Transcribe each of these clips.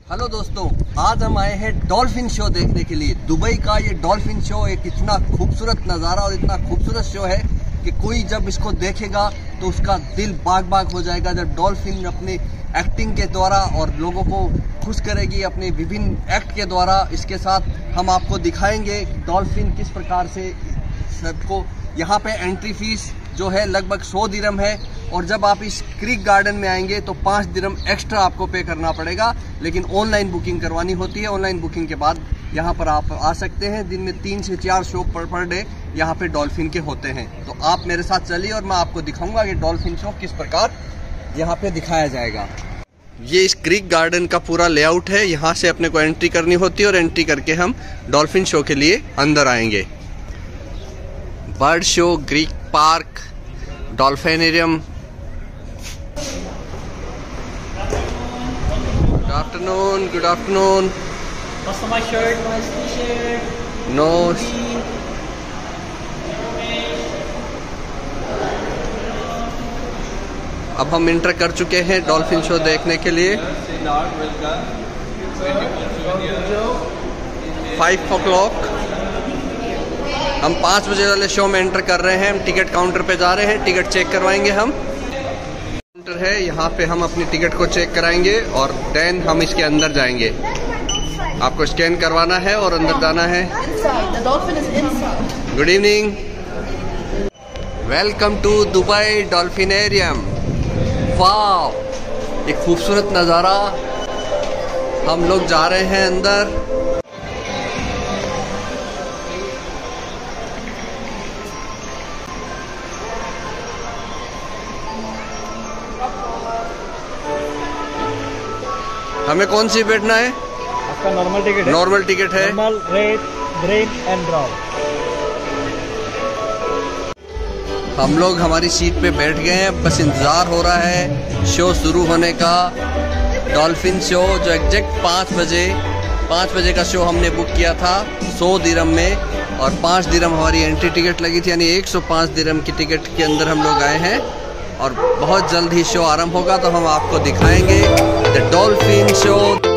Hello दोस्तों, आज हम आए हैं डॉल्फिन शो देखने के लिए। दुबई का ये डॉल्फिन शो एक इतना खूबसूरत नज़ारा और इतना खूबसूरत शो है कि कोई जब इसको देखेगा तो उसका दिल बाग बाग हो जाएगा। जब डॉल्फिन अपने एक्टिंग के द्वारा और लोगों को खुश करेगी अपने विभिन्न एक्ट के द्वारा, इसके साथ हम आपको दिखाएंगे डॉल्फिन किस प्रकार से सबको। यहाँ पे एंट्री फीस जो है लगभग 100 दिरहम है और जब आप इस क्रिक गार्डन में आएंगे तो 5 दिरहम एक्स्ट्रा आपको पे करना पड़ेगा, लेकिन ऑनलाइन बुकिंग करवानी होती है। ऑनलाइन बुकिंग के बाद यहाँ पर आप आ सकते हैं। दिन में 3 से 4 शो पर डे यहाँ पे डॉल्फिन के होते हैं। तो आप मेरे साथ चलिए और मैं आपको दिखाऊंगा कि डॉल्फिन शो किस प्रकार यहाँ पे दिखाया जाएगा। ये इस क्रिक गार्डन का पूरा लेआउट है। यहाँ से अपने को एंट्री करनी होती है और एंट्री करके हम डॉल्फिन शो के लिए अंदर आएंगे। Bird show, Greek park, dolphinarium. Good afternoon. My shirt, my t-shirt. No, अब हम इंटर कर चुके हैं डॉल्फिन शो देखने के लिए। 5 o'clock हम 5 बजे वाले शो में एंटर कर रहे हैं। हम टिकट काउंटर पे जा रहे हैं, टिकट चेक करवाएंगे। हम काउंटर है, यहाँ पे हम अपनी टिकट को चेक कराएंगे और देन हम इसके अंदर जाएंगे। आपको स्कैन करवाना है और अंदर जाना है। Good evening, welcome to Dubai dolphinarium. वाह, एक खूबसूरत नज़ारा। हम लोग जा रहे हैं अंदर। हमें कौन सी बैठना है? आपका नॉर्मल टिकट है। नॉर्मल टिकट है। Normal, red, green and brown. हम लोग हमारी सीट पे बैठ गए हैं, बस इंतज़ार हो रहा है शो शुरू होने का। डॉल्फिन शो जो एग्जैक्ट 5 बजे का शो हमने बुक किया था 100 दिरहम में, और 5 दिरहम हमारी एंट्री टिकट लगी थी, यानी 105 दिरहम की टिकट के अंदर हम लोग आए हैं। और बहुत जल्द ही शो आरंभ होगा तो हम आपको दिखाएंगे the dolphin show.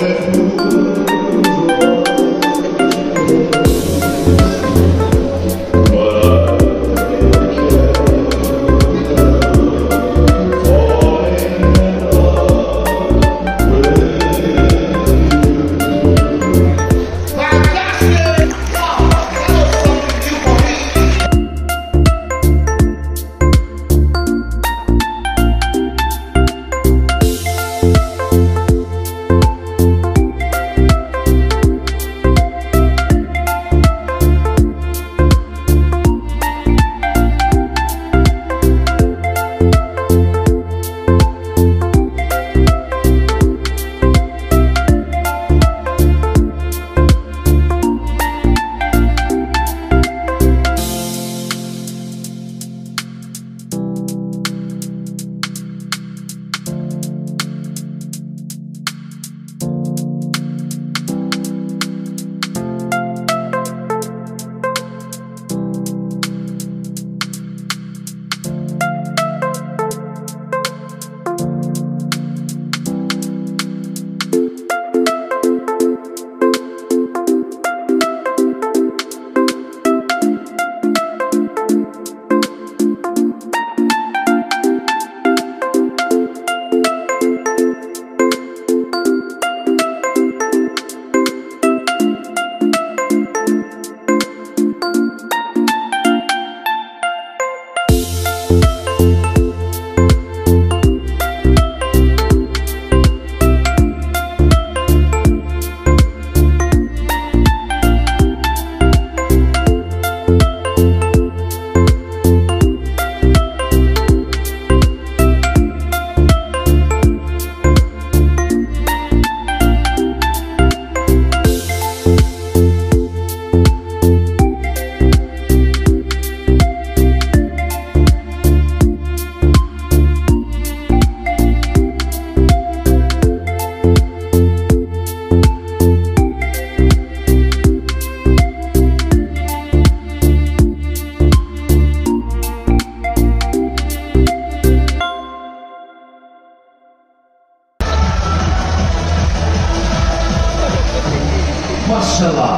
Mashallah.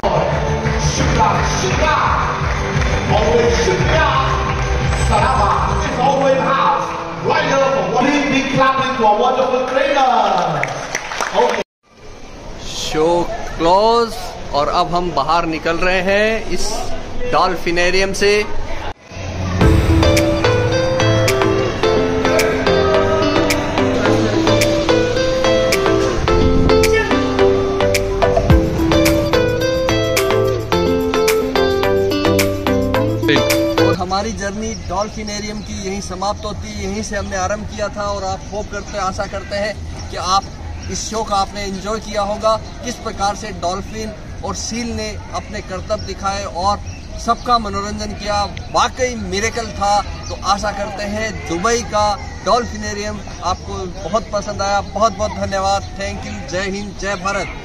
Shukra. Always shukra. Salama. It's always house. Right now, please be clapping to a wonderful trainer. Okay. Show close और अब हम बाहर निकल रहे हैं इस डॉल्फिनेरियम से। और हमारी जर्नी डॉल्फिनेरियम की यहीं समाप्त होती है। यहीं से हमने आरंभ किया था और आप होप करते आशा करते हैं कि आप इस शो का आपने एंजॉय किया होगा, किस प्रकार से डॉल्फिन और सील ने अपने करतब दिखाए और सबका मनोरंजन किया। वाकई मिरेकल था। तो आशा करते हैं दुबई का डॉल्फिनेरियम आपको बहुत पसंद आया। बहुत बहुत धन्यवाद। Thank you. जय हिंद, जय भारत।